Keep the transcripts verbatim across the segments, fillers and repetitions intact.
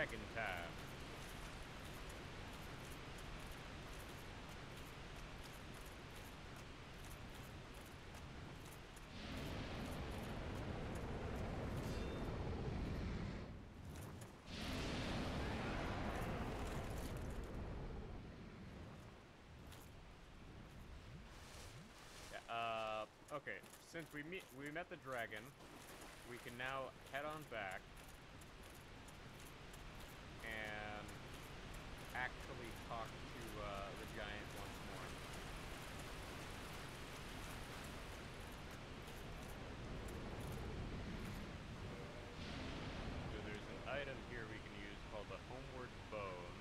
dragon time. Uh, okay, since we meet we met the dragon, we can now head on back and actually talk to uh, the giant once more. So there's an item here we can use called the Homeward Bone,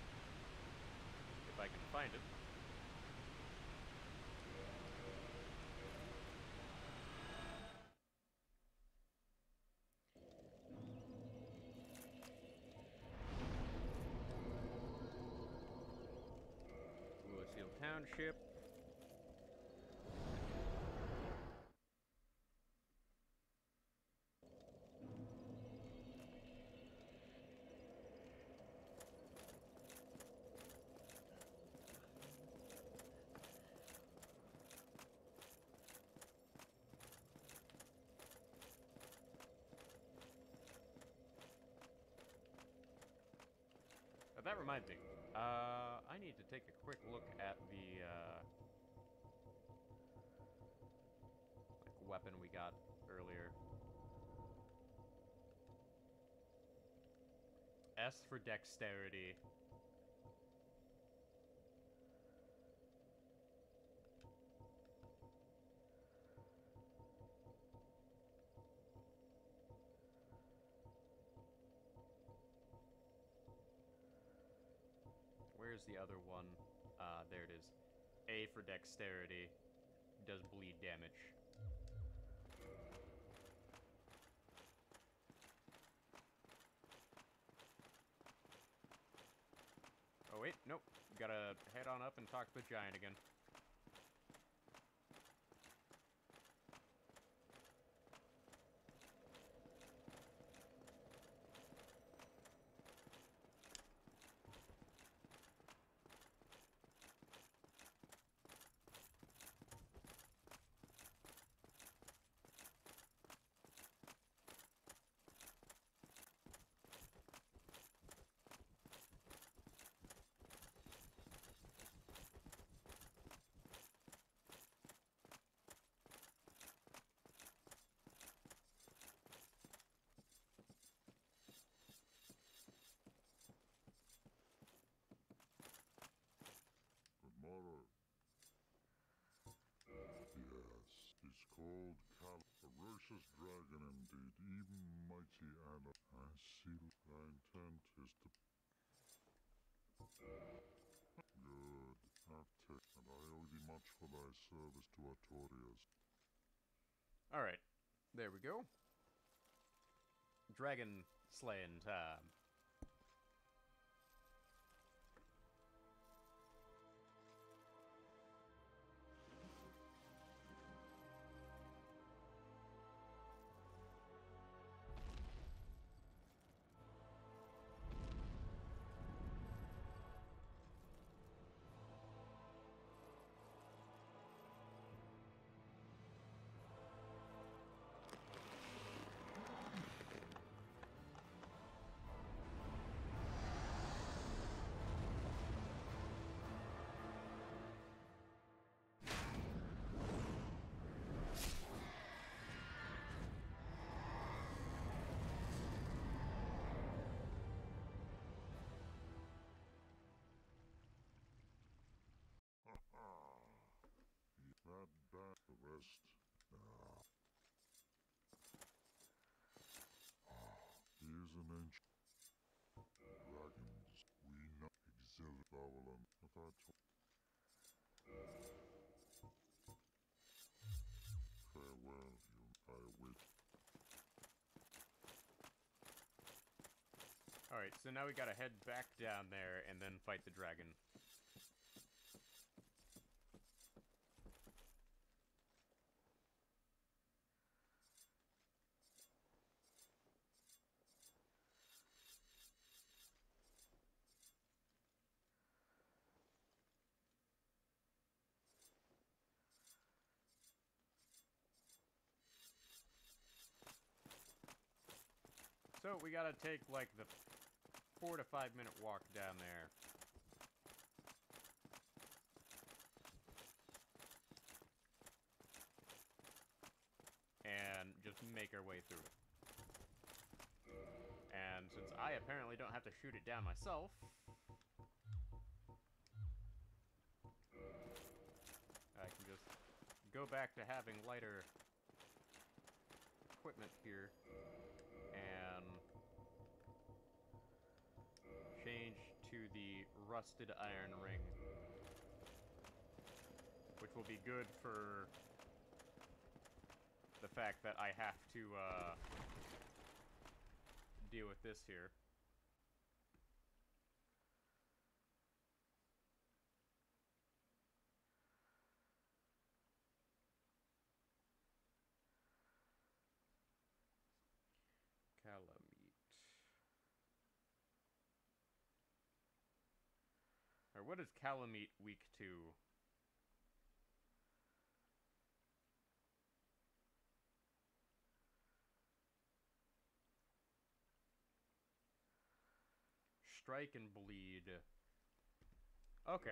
if I can find it. Seal Township. Oh, that reminds me. Uh, I need to take a quick look at the, uh, like, weapon we got earlier. S for dexterity. Where's the other one? Uh, there it is. A for dexterity. Does bleed damage. Oh wait, nope. Gotta head on up and talk to the giant again. Tomorrow. Yes, he's called Cal, ferocious dragon indeed, even mighty Anna. I see thy intent is to... Good, have taken, and I owe thee much for thy service to Artorias. Alright, there we go. Dragon slaying time. That bad the rest. Ah. He is an ancient dragons. We know exil Babylon. If I told farewell, you I await. Alright, so now we gotta head back down there and then fight the dragon. So we gotta take like the four to five minute walk down there. And just make our way through it. And since I apparently don't have to shoot it down myself, I can just go back to having lighter equipment here and change to the rusted iron ring, which will be good for the fact that I have to uh, deal with this here. Calamite. Or what is Calamite weak to? Strike and bleed. Okay.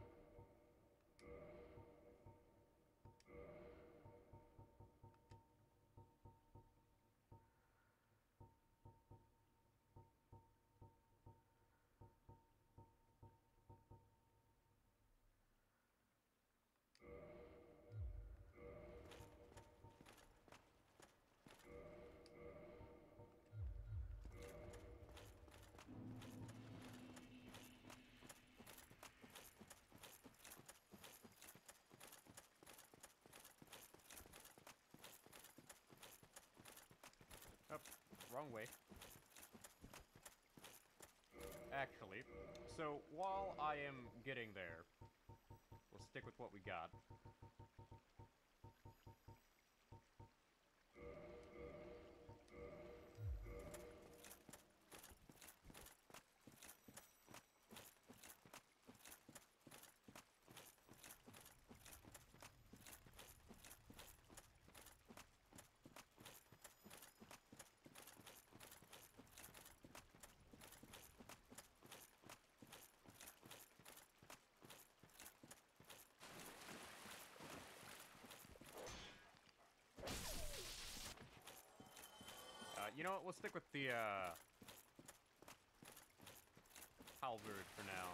Oh, wrong way. Actually, so while I am getting there, we'll stick with what we got. Uh, you know what? We'll stick with the, uh... halberd for now.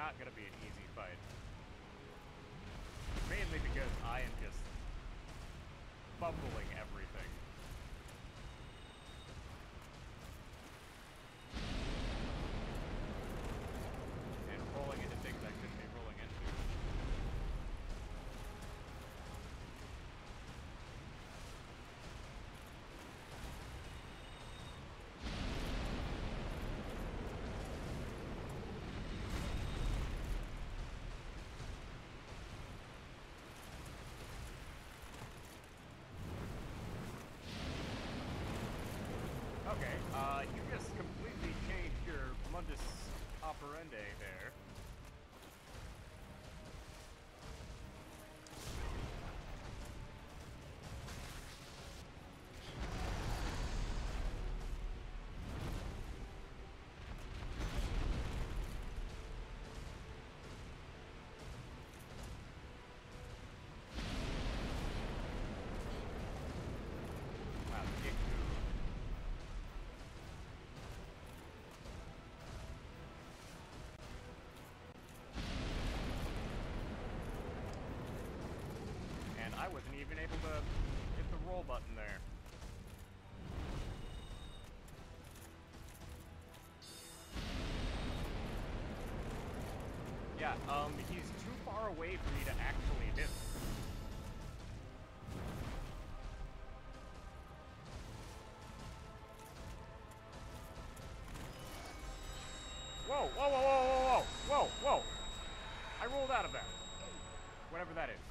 not gonna be an easy fight. Mainly because I am just fumbling everything. And rolling into things I shouldn't be rolling into. Okay, uh, you just completely changed your mundus operandi there. Wow, dick move. And I wasn't even able to hit the roll button there. Yeah, um, he's too far away for me to actually hit. Whoa, whoa, whoa, whoa, whoa, whoa, whoa, whoa! I rolled out of that. Whatever that is.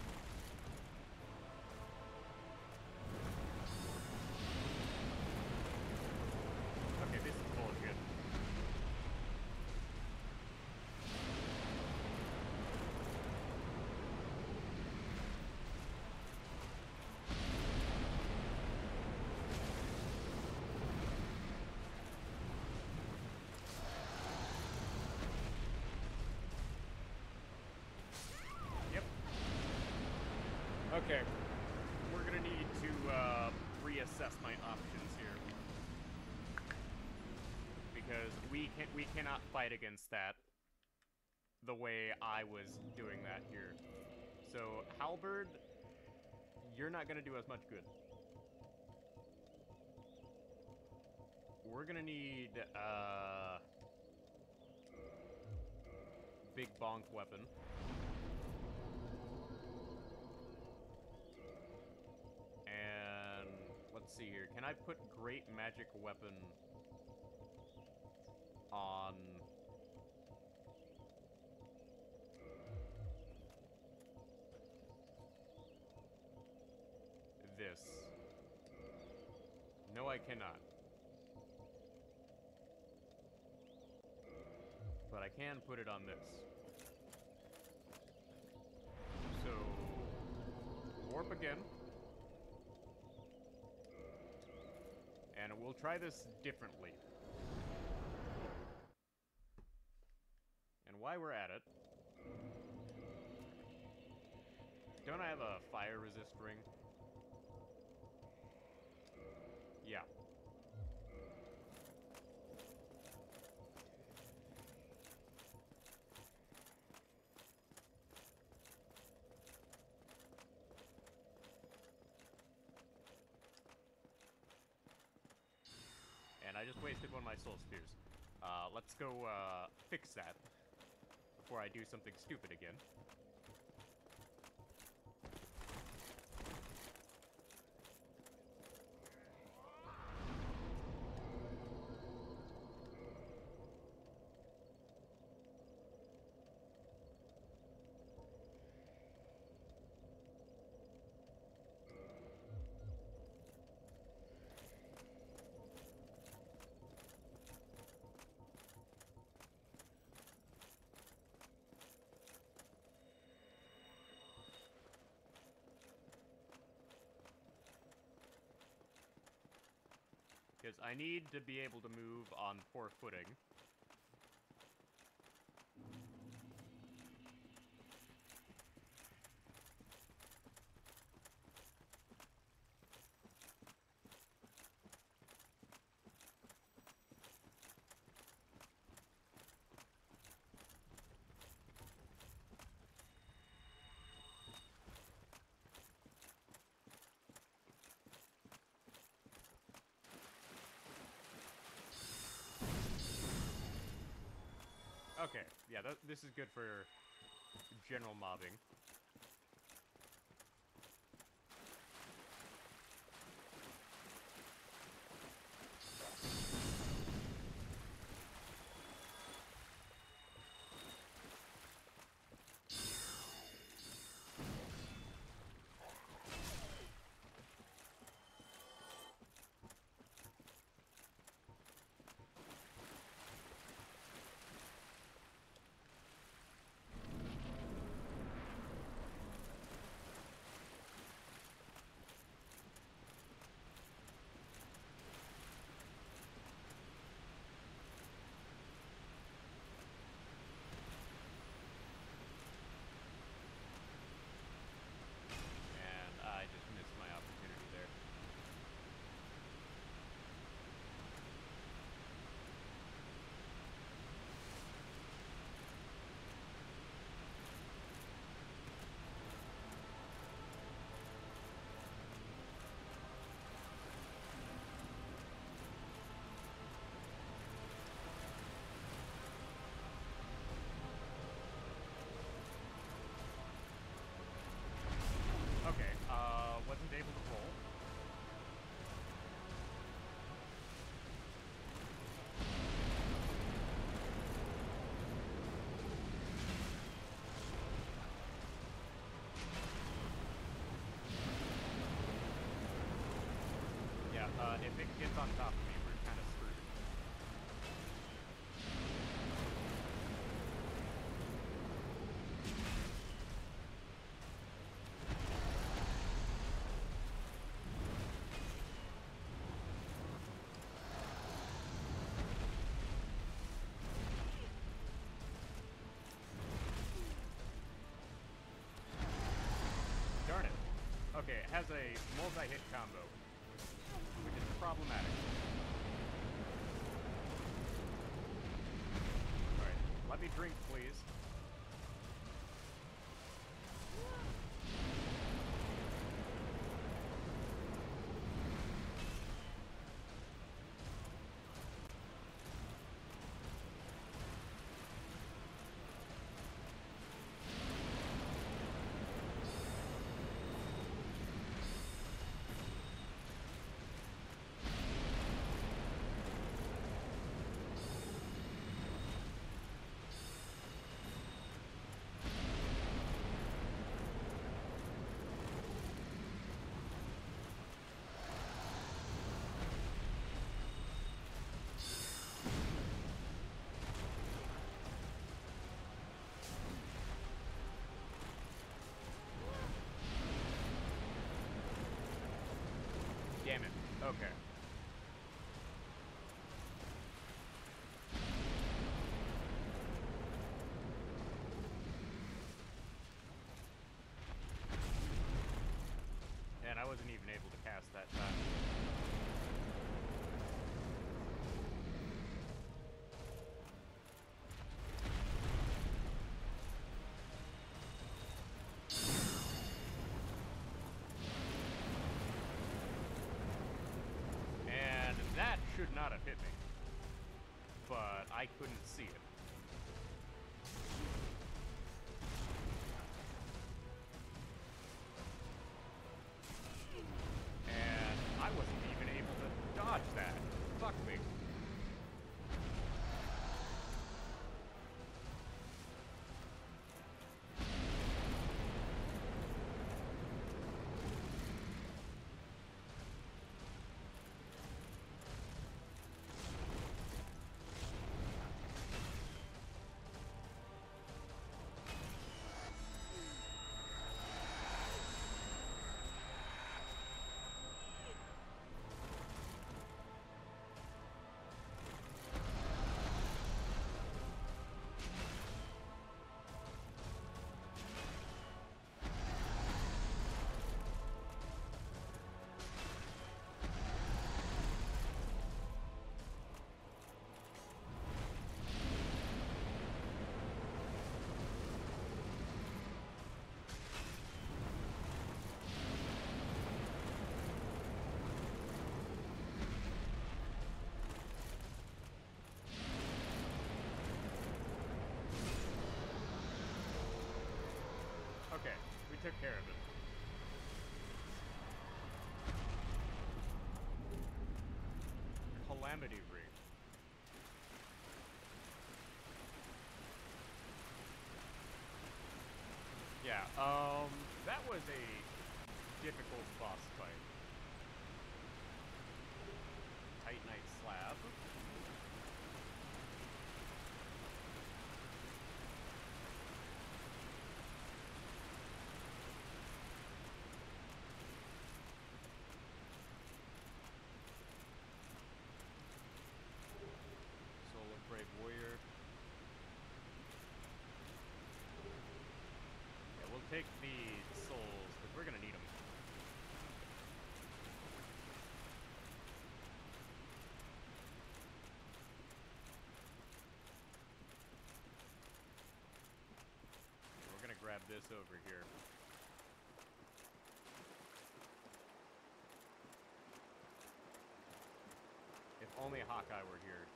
Okay, this is bullshit. Yep. Okay. We're gonna need to uh, reassess my options here. Because we can we cannot fight against that the way I was doing that here. So, Halberd, you're not gonna do as much good. We're gonna need uh big bonk weapon. And let's see here. Can I put great magic weapon on this? No, I cannot. But I can put it on this. So, warp again. And we'll try this differently. And while we're at it, don't I have a fire resist ring? Yeah. And I just wasted one of my soul spears. Uh, let's go, uh, fix that before I do something stupid again. Because I need to be able to move on poor footing. Okay, yeah, th this is good for general mobbing. And I just missed my opportunity there. Okay, uh, wasn't able to pull. Yeah, uh, if it gets on top of me, we're kind of screwed. Darn it. Okay, it has a multi-hit combo, which is problematic. Alright, let me drink, please. Damn it. Okay. And I wasn't even able to cast that time. And that should not have hit me. But I couldn't see it. And I wasn't even able to dodge that. Fuck me. care of it. Calamity Ring. Yeah, um, that was a difficult boss fight. Titanite slab. Soul of Brave Warrior. Yeah, we'll take the souls, because we're gonna need them. We're gonna grab this over here. If only Hawkeye were here.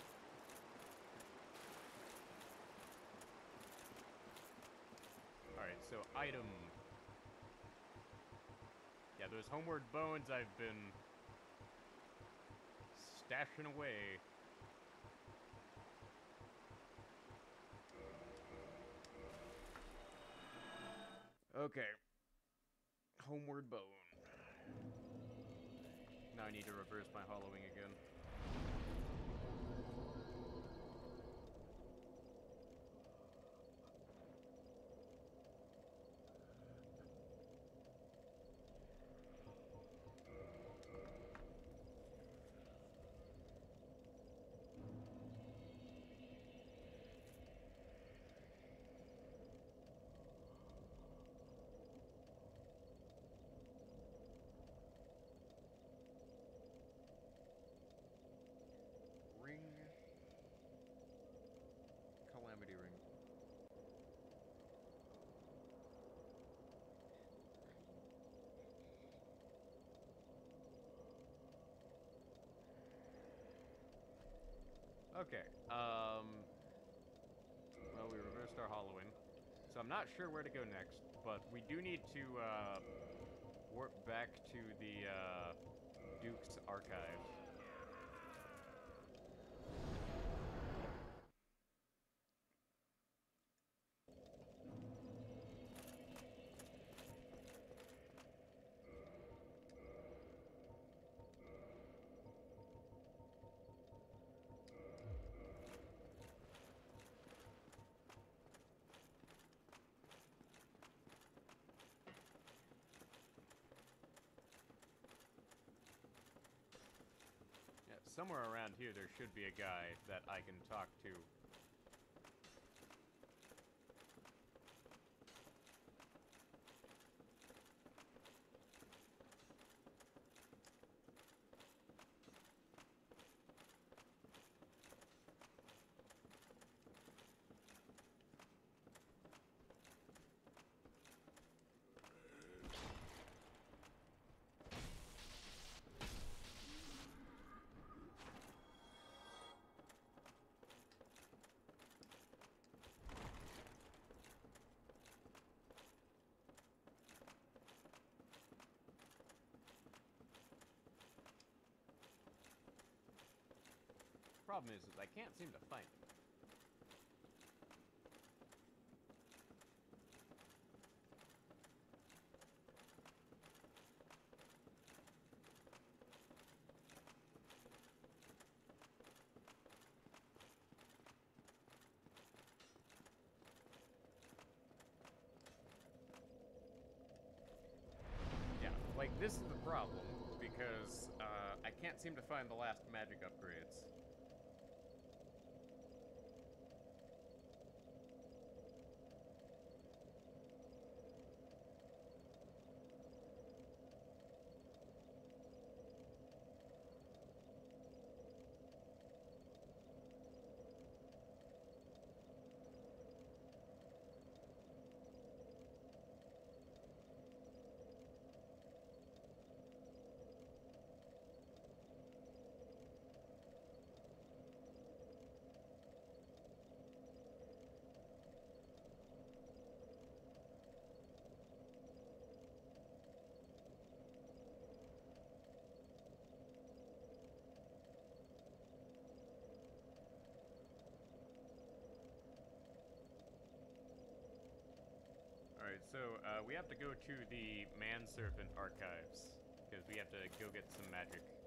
Alright, so item. Yeah, those homeward bones I've been stashing away. Okay. Homeward bone. Now I need to reverse my hollowing again. Ring. Calamity Ring. Okay, um... well, we reversed our hollowing. So I'm not sure where to go next, but we do need to, uh... warp back to the, uh... Duke's archive. Yeah, somewhere around here there should be a guy that I can talk to. Problem is, is I can't seem to find it. Yeah, like this is the problem, because uh, I can't seem to find the last magic upgrades. Alright, so uh, we have to go to the Manserpent archives, because we have to go get some magic.